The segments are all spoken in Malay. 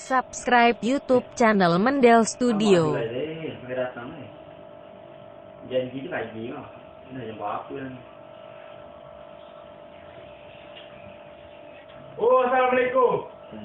Subscribe YouTube channel Mendel Studio. Jadi gitu lagi mah. Ini jam berapa kan? Oh, assalamualaikum.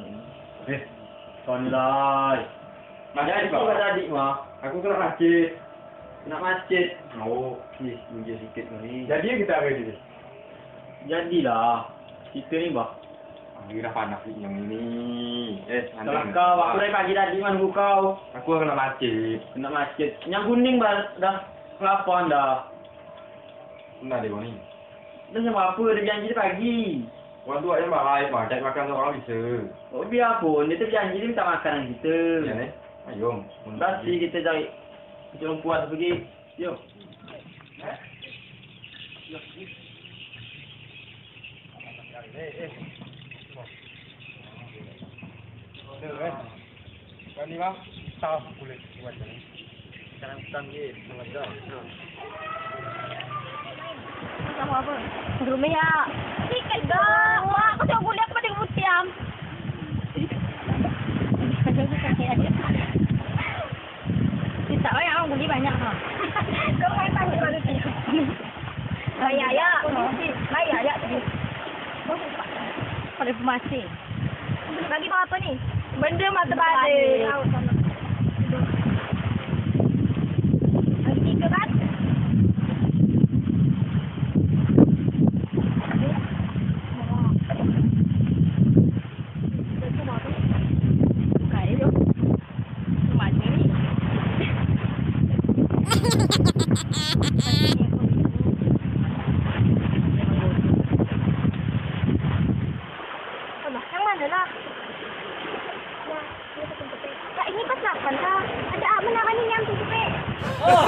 Sonilai. Makanya itu kata adik mah. Aku kena masjid. Nak masjid. Oh, please minjem sikit ni. Jadi kita apa ini? Jadilah. Kita ni bah. Kira panas yang ini. Kalau kau, aku dari pagi tadi man kau. Aku kena masjid. Kena masjid. Yang kuning bah dah kelapan dah. Benar deh ni. Dah jam berapa? Dia janji pagi. Orang tua yang baik mah, cari makan orang bisa. Oh biar pun, dia terjanji dia minta makanan kita. Ya ni. Ayo. Pasti kita cari. Kita orang puas pergi. Yuk. Kau ni mah tahu kulit buat ni. Sekarang petang je, sangat dah. Sama apa? Gerumah ya. Sikit dah. Wah, aku tengok kulit aku pada kebutiam. Kita orang beli banyak ha. Kau kan tahu kalau tu. Bayar ya. Bayar ya tu. Pada pemasi. Bagi apa ni? Benda mata balik. Bagi ke kan? Yang mana lah? Kak, ini pas 8 lah. Ada apa nak ni yang tu cepet? Oh.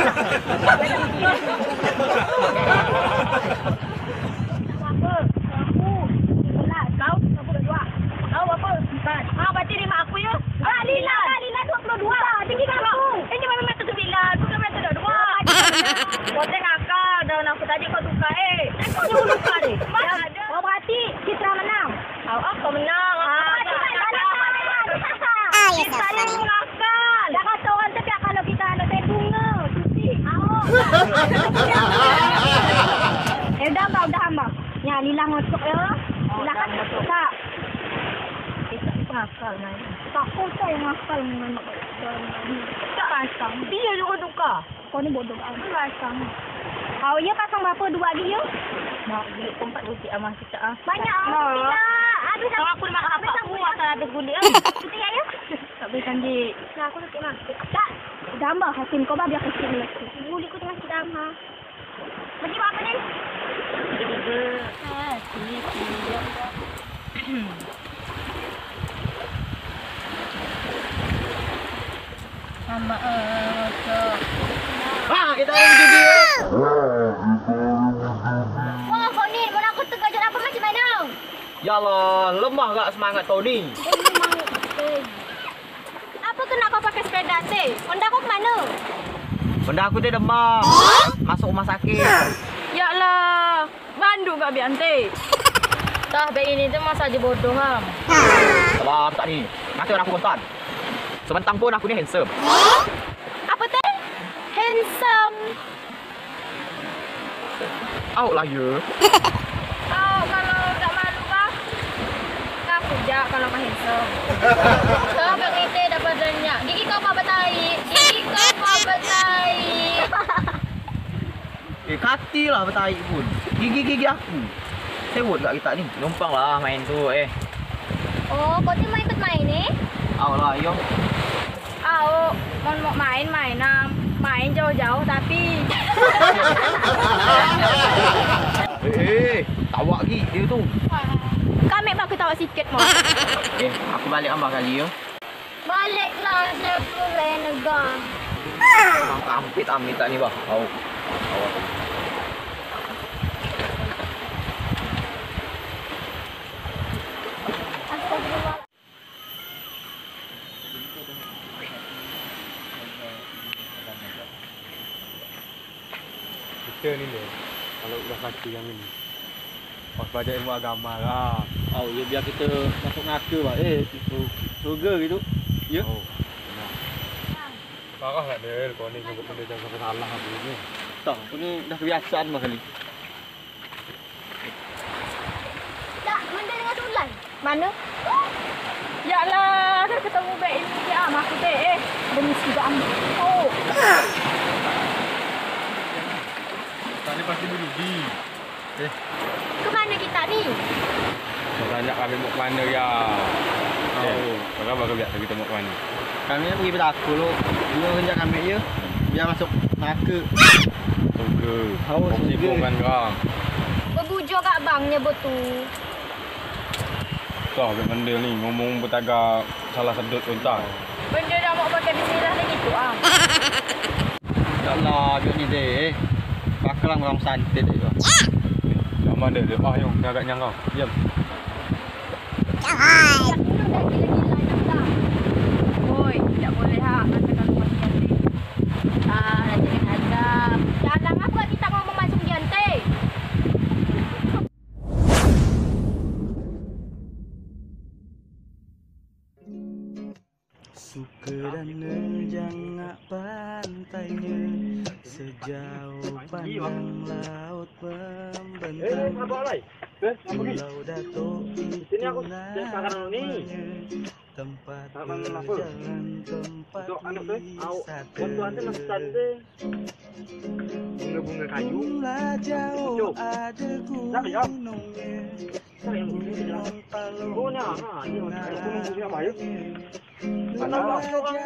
Apa? Aku. Belas. Kau? Aku berdua. Kau apa? 4. Ah, berarti 5 aku ya? Ah, Lila 22. Tinggi kan aku? Ini memang meter 9. Bukan meter 2. Kau tengok akak. Dan aku tadi kau tukar Kau jauh tukar Mana ada? Oh, berarti Citra menang. Kau menang. Kita yang mengakal. Dah kata orang tu biar kalau kita nak teh bunga. Cuci. Dah hamba. Ya, Lila ngocok ya. Lila kan tak. Kita mengakal main. Takut saya mengakal dengan mak. Tak pasang. Dia juga tukar. Kau ni bodoh amat. Pasang. Kau ya pasang berapa dua dia? Nak beli tempat butik amal kita ah. Banyak ah. Habis aku nak makan apa? Aku akan habis gulik ah. Cuti ya. Tak boleh janji. Nah, aku nak mak. Tak. Gambar hakim kau biar kecil lagi. Gulik ku tengah sedang ha. Bagi apa ni? Mama Kita ada video. Wah, kau ni mana aku terkejut apa macam mana? Ya Allah, lemah gak semangat kau ni? Apa kena kau pakai sepeda teh? Honda kau ke mana? Benda aku dia demam. Masuk rumah sakit. Ya Allah, Bandung gak biar teh. Tah baik ini tu masa aja bodoh ham. Salah tak ni. Ngatur aku kontan. Sementang pun aku ni handsome. Apa teh? Handsome. Out lah ya. Kau kalau tak malu kah? Kau kerja kalau kau handsome. Kau begitu dapat banyak. Gigi kau apa betai? Gigi kau apa betai? Kati lah bertarik pun. Gigi-gigi aku. Sewot kat kita ni. Numpang lah main tu Oh, kau tu main ikut main ni? Out lah yo. Mau main main jauh-jauh tapi Tawak lagi dia tu. kami aku tahu sikit mau. Aku balik ambah kali yo. Baliklah sepuluh negara. Amit tak ni bah. Au. Astagfirullah. Kita ni deh. Kalau udah laki yang ini. Pas belajar ilmu agama lah. Oh, ya biar kita masuk neraka bah. Surga gitu. Ya. Oh. Parah lah Del, kau ni nyebut benda jangan sampai salah ni. Tak, aku ni dah kebiasaan mah kali. Tak, Mendel dengan Sulai. Mana? Yalah, kan ketemu baik ini dia. Aku dek. Benda sudah ambil. Oh. Tadi pasti berjudi. Ke mana kita ni? Kau tanya kami mau ke mana ya? Oh, sekarang baru biasa kita mau ke mana? Kami pergi berlaku lu. Dia kerja kami je. Biar masuk neraka. Surga. Oh, kau sibuk kan kau? Berbujur kat bangnya betul. Tahu ambil benda ni ngomong bertagak salah sedut pun tak. Benda dah mau pakai bismillah lagi tu ah. Ya Allah, dia ni dek. Bakalan orang santai dek tu. Kat mana dia? Ah, yang agaknya kau. Diam. Jangan. Oi, tak boleh ha. Katakan rumah ganti. Ah, jangan hadap. Jangan apa kita mau masuk ganti. Suka dan menjangak pantainya sejauh pandang laut membentang. Pulau Datuk itu namanya tempat berjalan tempat wisata. Bunga-bunga kayu. Bunga jauh ada gunungnya. Gunung Palung Pulau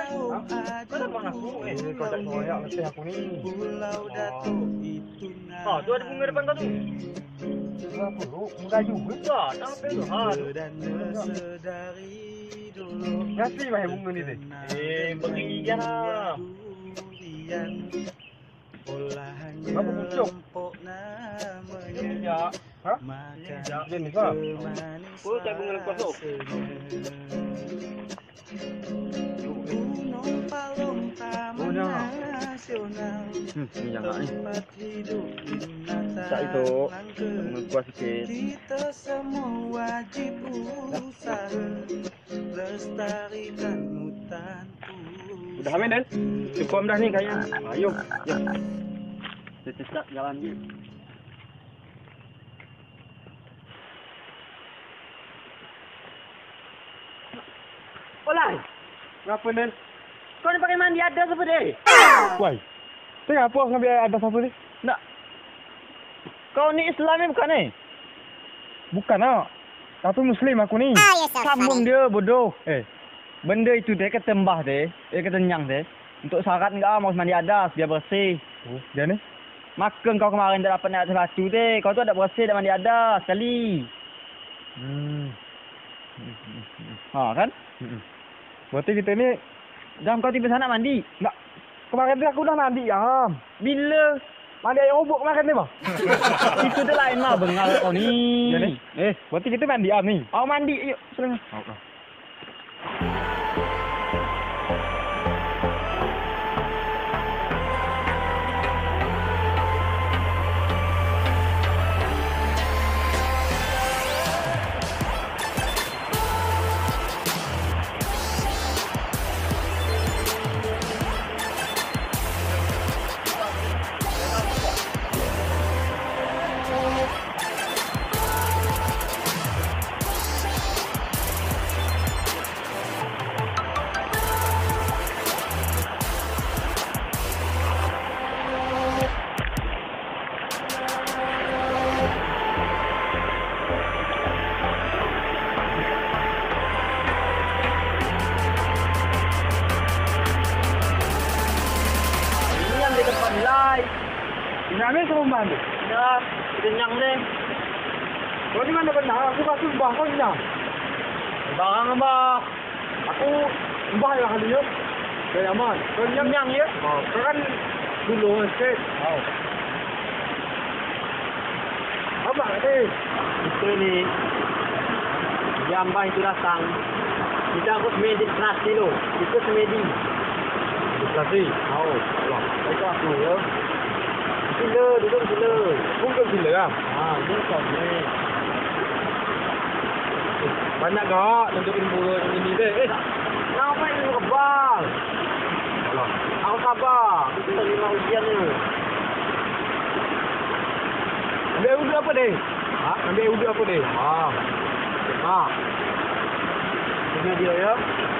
Datuk itu namanya. Tu ada bunga depan kau tu. Apa lu? Bunga kayu. Tak, sampai tu. Sedari dulu. Ngasih mah bunga ni dek. Berikan lah. Olahannya apa pucuk? lempok namanya. Ya. Ha? Makan Jenis apa? kemanis Oh, tak bunga lepas tu. Gunung Palung Taman Nasional. Ni jangan ni. Tempat hidup binatang Tak itu. langka. Bunga kuah sikit. Kita semua wajib usaha lestarikan hutan. Udah amin Dan? Cukup dah ni kayaknya. Ayo. Ya. Kita jalan je. Olay. Kenapa Dan? Kau ni pakai mandi ada apa dia? Wai. Tengah apa ngambil ada siapa ni? Nak. Kau ni Islam ni bukan ni? Bukan ah. Tapi Muslim aku ni. Sambung dia bodoh. Benda itu dia kata mbah dia kata nyang dia. Untuk syarat enggak mau mandi adas biar bersih. Oh, dia ni. Maka kau kemarin tak dapat naik atas batu deh. Kau tu ada bersih dah mandi adas sekali. Ha kan? Berarti kita ni Jam kau tiba sana mandi. nak kemarin ni aku dah mandi ah. Bila? Mandi air obok kemarin ni mah. Itu dah lain mah bengal kau ni. Ya ni. Berarti kita mandi ah ni. Awak mandi yuk. Selang. Kami sama mana? Ya, kenyang deh. Kau di mana benar? Aku kasih mbah kau nyang. Barang mbah. Aku mbah yang kali ya. Kaya aman. Kau nyang ya? Oh, kau kan dulu sikit. Oh. Apa ni? Itu ni. Dia mbah itu datang. Kita aku semedi nasi lo. Itu semedi. Nasi. Oh, Allah. Itu aku ya. Gila, duduk gila. Mungkin gila lah. Ini kau ni. Banyak gak nunjukin bulu yang ini deh. Kenapa ilmu kebal. Aku sabar. Kita terima ujian ni. Ambil udu apa deh? Ha? Ambil udu apa deh? Ha. Ini dia ya.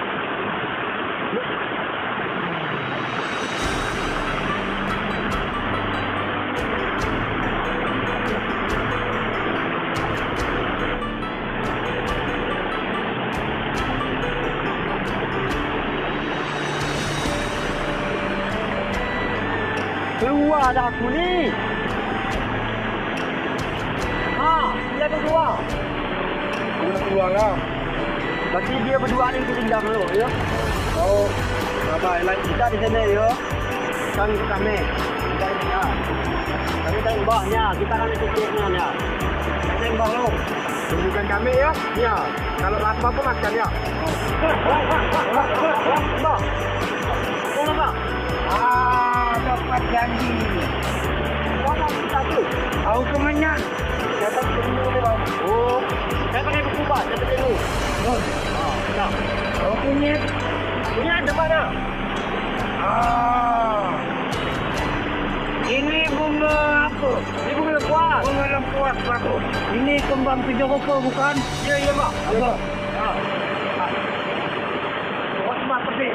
Keluar dah aku ni. Dia keluar. Dia keluar lah. Berarti dia berdua ni tinggal dulu, ya? Oh, baik. Kita di sini, ya. Kami. Kita ni, ya. Kami tembaknya. Kita akan ikutnya, ya. Tembak lu. Tunjukkan kami, ya. Ya. Kalau lapar pun makan, ya. Tembak. Tembak. Dapat janji. Mana kita tu? Aku kemenyan. Dapat ilmu ni bang. Oh, saya pakai buku bang. Dapat ilmu. Oh, tak. Aku punya ada mana? Ini bunga apa? Ini bunga lempuas. Bunga lempuas bagus. Ini kembang tujuh rupa bukan? Ya bang. Apa? Buat pedih.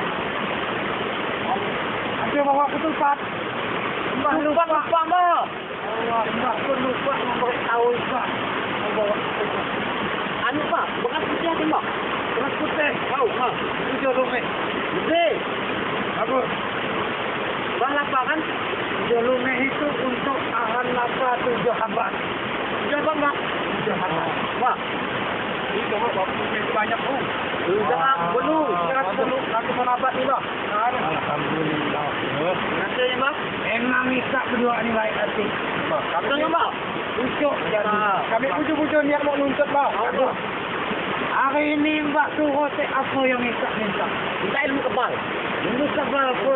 Dia bawa ketupat. Lupa, Mbak. Mbak pun lupa memberitahu, Mbak. Membawa ketupat. Anu, Pak. Bekas putih ada, Mbak? Bekas putih. Tahu, Mbak. RM7. Betul. Bagus. Bang lapar kan? RM7 itu untuk tahan lapar 7 habat. 7 apa, Mbak? 7 habat. Mbak. Ini coba bawa putih banyak, Bu. Jangan belum. Jangan belum. Aku menabat ni, Mbak. Alhamdulillah. Nanti ya, Mbak. Emang isak berdua ni baik hati. Betul, Mbak? Ucuk jadi. Kami pujuk-pujuk niat nak nuntut, Mbak. Hari ini Mbak suruh saya apa yang isak minta. Minta ilmu kebal. Ilmu kebal pun.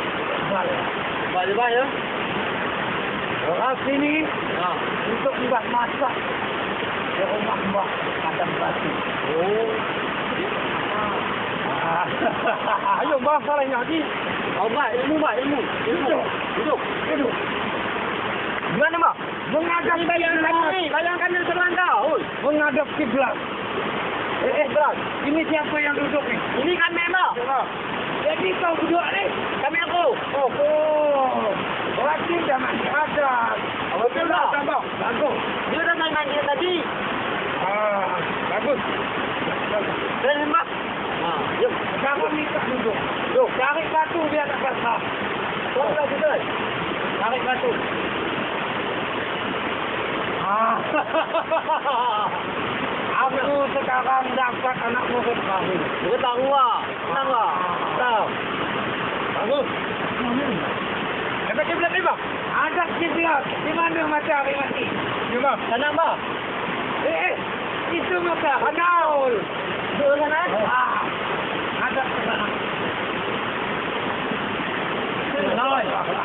Kebal ya. Orang sini untuk Mbak masak di rumah Mbak Padang Batu. Oh. Ayo Mbak, salahnya lagi. Mbak, ilmu. Duduk. Gimana Mbak? Menghadap bayangkan yang selangkah. Menghadap kiblat. Berat. Ini siapa yang duduk ni? Ini kami Mbak. Jadi kau duduk ni? Kami aku. Oh. Berarti dah mandi adat. Betul tak? Bagus. Dia dah main dia tadi. Bagus. Dan Mbak. Yuk, sekarang ni tak duduk. Yuk, tarik batu biar tak basah. Kau dah duduk. Tarik batu. Aku sekarang dapat anak murid baru. Murid baru lah. Senang lah. Tahu. Bagus. Ada kiblat ni, Bang? Ada kiblat. Di mana matahari mati? Ya, Bang. Sana, Bang. Itu matahari. Anaul. Betul sana? Ada sana. Anaul.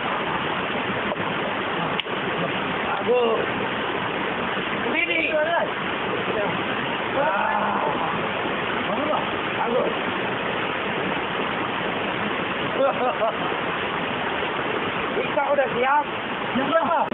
Bagus. Ini. Bagus. Ika udah siap? Ya,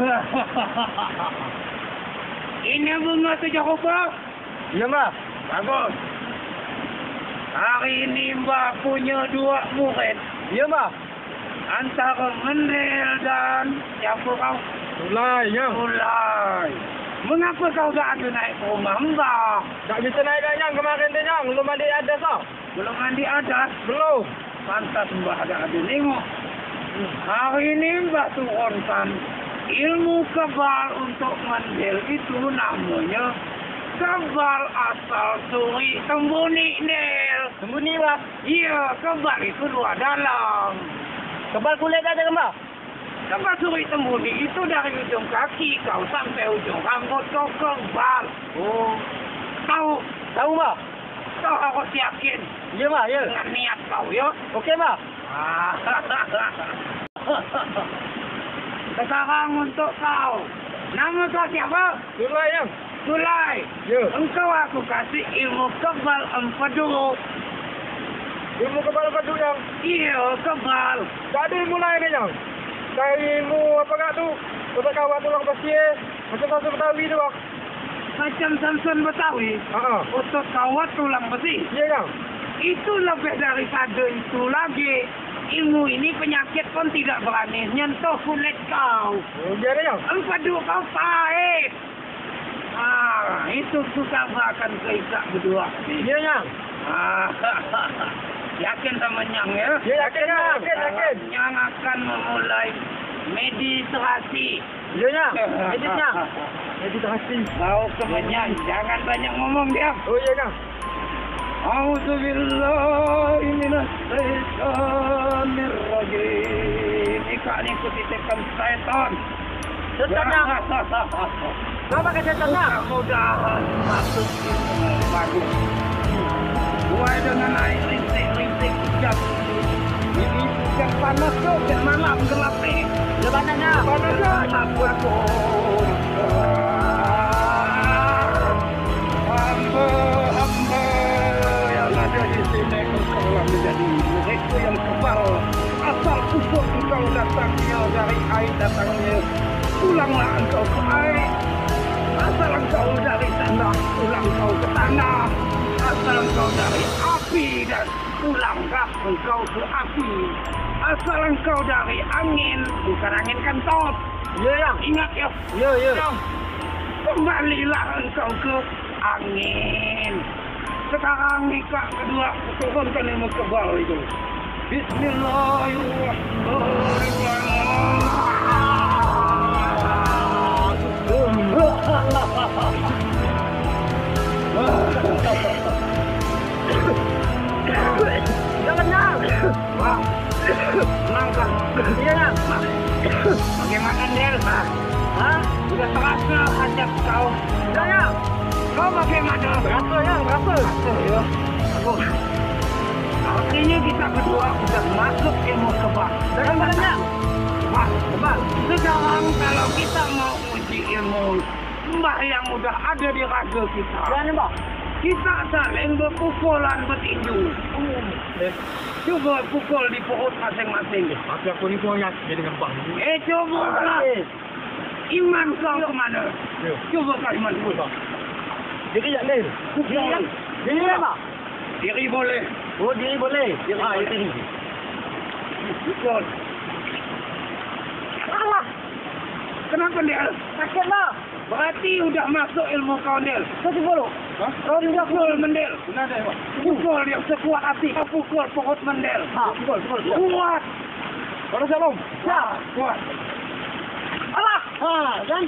ini bunga tujuh rupa? Ya, Mbak. Bagus. Hari ini Mbak punya 2 murid. Ya, Mbak. Antara Mendel dan siapa kau? Sulai, ya. Sulai. Mengapa kau tak ada naik ke rumah Mbak? Tak bisa naik dah, Yang. Kemarin tu, Yang. Belum mandi adas, tau. Belum mandi adas? Belum. Pantas Mbak ada tengok. Hari ini Mbak turunkan ilmu kebal untuk Mendel itu namanya kebal asal suri sembunyi, Nel. Sembunyi, Mbak? Iya, kebal itu luar dalam. Kebal kulit ada, Mbak? Kebal suri sembunyi itu dari ujung kaki kau sampai ujung rambut kau kebal. Oh. Tahu, Mbak? Kau harus yakin. Ya, Mbak, ya. Dengan niat kau, ya. Okey, Mbak. Sekarang untuk kau. Nama kau siapa? Sulai, Yang. Sulai. Ya. Engkau aku kasih ilmu kebal empedu. Ilmu kebal baju yang. Iya, kebal. Jadi mulai ni yang. Dari ilmu apa kak tu? Untuk kawan tulang pasir. Macam Samson Betawi tu bang. Macam Samson Betawi. Untuk kawat tulang besi. Iya yang. Itu lebih daripada itu lagi. Ilmu ini penyakit pun tidak berani nyentuh kulit kau. Oh, dia ada yang. Empadu kau pahit. Itu susah akan keisak berdua. Iya yang. Yakin sama Nyang ya? Ya yakin. Nyang akan memulai meditasi. Iya yang. Meditnya. Meditasi. Kau kemenyan, jangan banyak ngomong dia. Oh iya yang. A'udzubillahi minasyaitonir rajim. Ika ni kutitipkan syaitan. Setan yang. Kenapa ke setannya? Mudah-mudahan masuk ilmu bagus. Mulai dengan air rintik-rintik hujan. Ini hujan panas tuh, hujan malam gelap nih. Lebanannya. Aku hamba yang ada di sini engkaulah menjadi muridku yang kebal. Asal usul engkau datangnya dari air datangnya, pulanglah engkau ke air. Asal engkau dari tanah, pulang kau ke tanah. Asal engkau dari api dan pulanglah engkau ke api. Asal engkau dari angin, bukan angin kentut. Iya yang. Ingat ya. Ya. Kembalilah engkau ke angin. Sekarang nikah kedua turunkan ilmu kebal itu. Jangan yang. Menangkah. Iya yang. Bagaimana Del? Sudah terasa hajat kau. Iya yang. Kau bagaimana? Berapa yang? Berapa? Ya. Aku. Artinya kita berdua sudah masuk ilmu kebal. Jangan banyak. Kebal. Sekarang kalau kita mau uji ilmu mbah yang udah ada di raga kita. Jangan mbah. Kita saling berpukulan bertinju. Coba pukul di perut masing-masing. Tapi aku ni pun yang dengan bang. Coba lah. Iman kau kemana? Coba kau iman dulu. Diri tak boleh. Pukul. Diri apa? Diri boleh. Oh, diri boleh. Diri. Pukul. Allah. Kenapa dia? Sakit lah. Berarti udah masuk ilmu kau Del. Satu bolu. Kau pukul Mendel. Pukul yang sekuat hati. Kau pukul perut Mendel. Pukul. Kuat. Kalau salam. Ya, kuat. Allah. Kan?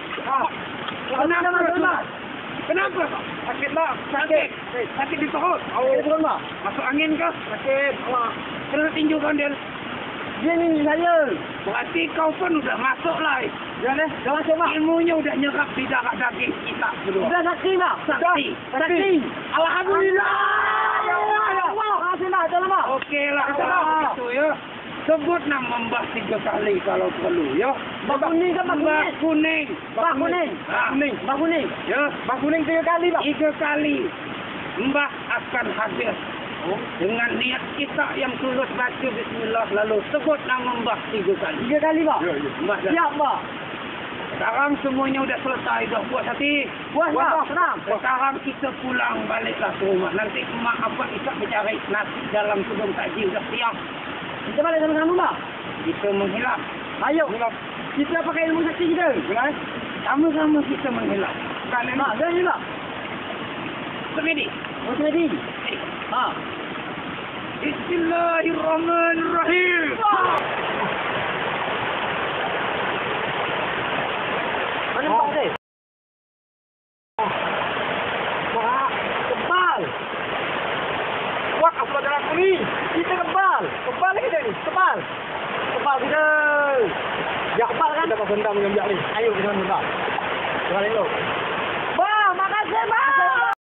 Kenapa? Sakit lah. Sakit di perut. Masuk angin kah? Sakit. Kena tinju kau Del. Dia ni saya. Berarti kau pun udah masuk lah. Jangan coba. Ilmunya udah nyerap di darah daging kita berdua. Sudah sakti mak. Sakti. Alhamdulillah. Ya Allah. Alhamdulillah. Dalam mak. Okey lah kalau begitu ya. Sebut nama Mbah 3 kali kalau perlu ya. Mbah kuning ke Mbah kuning? Mbah kuning. Mbah kuning. Ya. Mbah kuning 3 kali mak. 3 kali. Mbah akan hadir. Dengan niat kita yang tulus baca bismillah lalu sebut nama Mbah 3 kali. 3 kali mak. Mbah dah. Siap mak. Sekarang semuanya udah selesai dah puas hati. Puas mak. Senang. Sekarang kita pulang baliklah ke rumah. Nanti emak apa Isak mencari nasi dalam sebelum takjil dah siap. Kita balik sama-sama mak. Kita menghilap. Ayo. Kita pakai ilmu sakti kita. Sama-sama kita menghilap. Kalian Mak, jangan ni mak. semedi. Oh, semedi. Bismillahirrahmanirrahim. Mana mak ni? Mak, kebal. Kuat aku jalan aku ni. Kita kebal. Kebal kita ni. Kebal. Kebal kita. Ya kebal kan? Dapat benda mengambil ni. Ayo kita benda. Jangan elok. Bah, makasih bah.